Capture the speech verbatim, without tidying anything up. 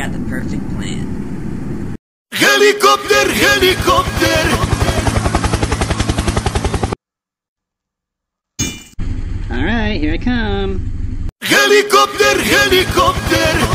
had the perfect plan. Helikopter, helikopter! Alright, here I come. Helikopter, helikopter!